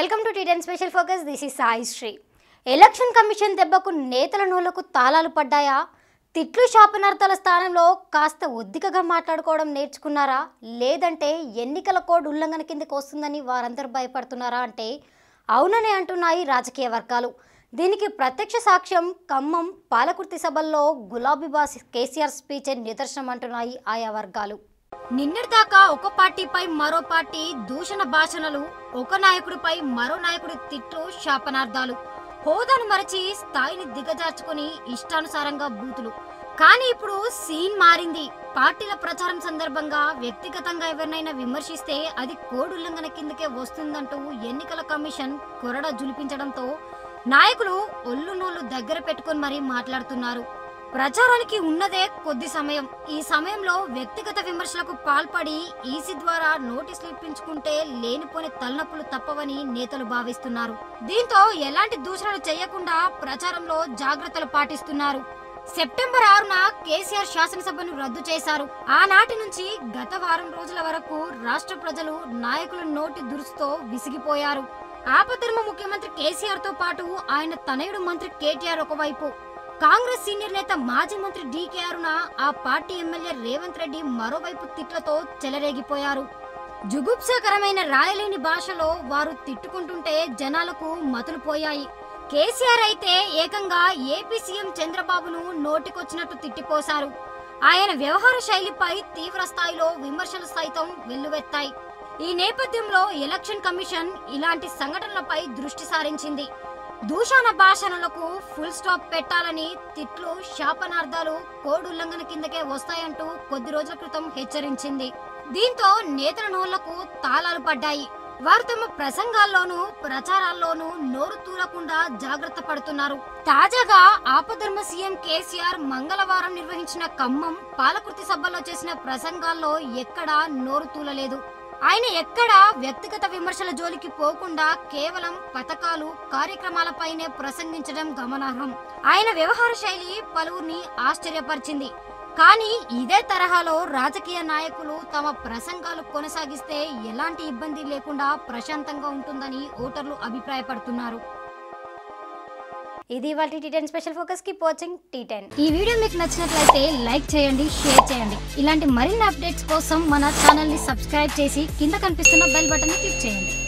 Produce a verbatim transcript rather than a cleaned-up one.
Welcome to T ten special focus. This is Sai Shri. Election commission దెబ్బకు నేతల నోళ్లకు తాళాలు పడ్డాయా? తిట్లు శాపనార్థాల స్థానంలో కాస్త ఒద్దికగా మాట్లాడుకోవడం నేర్చుకున్నారా? లేదంటే ఎన్నికల కోడ్ ఉల్లంఘన కిందకి వస్తుందని వారందరూ భయపడుతున్నారా అంటే అవుననే అంటున్నాయి రాజకీయ వర్గాలు. దీనికి ప్రత్యక్ష సాక్ష్యం ఖమ్మం పాలకుర్తి సభల్లో గులాబీ బాస్ కేసీఆర్ స్పీచ్ నిదర్శనం అంటున్నాయి ఆయా వర్గాలు. నిన్నటిదాకా ఒక పార్టీపై మరో పార్టీ దూషణ భాషణలు, ఒక నాయకుడిపై మరో నాయకుడి తిట్లు శాపనార్థాలు, హోదాను మరచి స్థాయిని దిగజార్చుకుని ఇష్టానుసారంగా బూతులు. కానీ ఇప్పుడు సీన్ మారింది. పార్టీల ప్రచారం సందర్భంగా వ్యక్తిగతంగా ఎవరినైనా విమర్శిస్తే అది కోడ్ ఉల్లంఘన కిందకే వస్తుందంటూ ఎన్నికల కమిషన్ కొరడ జులిపించడంతో నాయకులు ఒళ్ళు నోళ్లు దగ్గర పెట్టుకుని మరీ మాట్లాడుతున్నారు. ప్రచారానికి ఉన్నదే కొద్ది సమయం. ఈ సమయంలో వ్యక్తిగత విమర్శలకు పాల్పడి ఈసీ ద్వారా నోటీసులు ఇప్పించుకుంటే లేనిపోని తలనొప్పులు తప్పవని నేతలు భావిస్తున్నారు. దీంతో ఎలాంటి దూషణలు చేయకుండా ప్రచారంలో జాగ్రత్తలు పాటిస్తున్నారు. సెప్టెంబర్ ఆరున కేసీఆర్ శాసనసభను రద్దు చేశారు. ఆనాటి నుంచి గత వారం రోజుల వరకు రాష్ట్ర ప్రజలు నాయకుల నోటి దురుసుతో విసిగిపోయారు. ఆపధర్మ ముఖ్యమంత్రి కేసీఆర్ తో పాటు ఆయన తనయుడు మంత్రి కేటీఆర్ ఒకవైపు, కాంగ్రెస్ సీనియర్ నేత మాజీ మంత్రి డీకే అరుణ, ఆ పార్టీ ఎమ్మెల్యే రేవంత్ రెడ్డి మరోవైపు తిట్లతో చెలరేగిపోయారు. జుగుప్సాకరమైన రాయలేని భాషలో వారు తిట్టుకుంటుంటే జనాలకు మతులు పోయాయి. కేసీఆర్ అయితే ఏకంగా ఏపీ సీఎం చంద్రబాబును నోటికొచ్చినట్టు తిట్టిపోశారు. ఆయన వ్యవహార శైలిపై తీవ్ర స్థాయిలో విమర్శలు సైతం వెల్లువెత్తాయి. ఈ నేపథ్యంలో ఎలక్షన్ కమిషన్ ఇలాంటి సంఘటనలపై దృష్టి సారించింది. దూషణ భాషణలకు ఫుల్ స్టాప్ పెట్టాలని, తిట్లు శాపనార్థాలు కోడ్ ఉల్లంఘన కిందకే వస్తాయంటూ కొద్ది రోజుల క్రితం హెచ్చరించింది. దీంతో నేతల నోళ్లకు తాళాలు పడ్డాయి. వారు తమ ప్రసంగాల్లోనూ ప్రచారాల్లోనూ నోరు తూలకుండా జాగ్రత్త పడుతున్నారు. తాజాగా ఆపధర్మ సీఎం కేసీఆర్ మంగళవారం నిర్వహించిన ఖమ్మం పాలకుర్తి సభలో చేసిన ప్రసంగాల్లో ఎక్కడా నోరు తూలలేదు. ఆయన ఎక్కడా వ్యక్తిగత విమర్శల జోలికి పోకుండా కేవలం పథకాలు, కార్యక్రమాలపైనే ప్రసంగించడం గమనార్హం. ఆయన వ్యవహార శైలి పలువురిని ఆశ్చర్యపరిచింది. కానీ ఇదే తరహాలో రాజకీయ నాయకులు తమ ప్రసంగాలు కొనసాగిస్తే ఎలాంటి ఇబ్బంది లేకుండా ప్రశాంతంగా ఉంటుందని ఓటర్లు అభిప్రాయపడుతున్నారు. ఇది ఇవాల్టి T ten special focus. Keep watching T ten. ఈ వీడియో మీకు నచ్చినట్లయితే లైక్ చేయండి, షేర్ చేయండి. ఇలాంటి మరిన్ని అప్డేట్స్ కోసం మన ఛానల్ ని సబ్స్క్రైబ్ చేసి కింద కనిపిస్తున్న బెల్ బటన్ ని క్లిక్ చేయండి.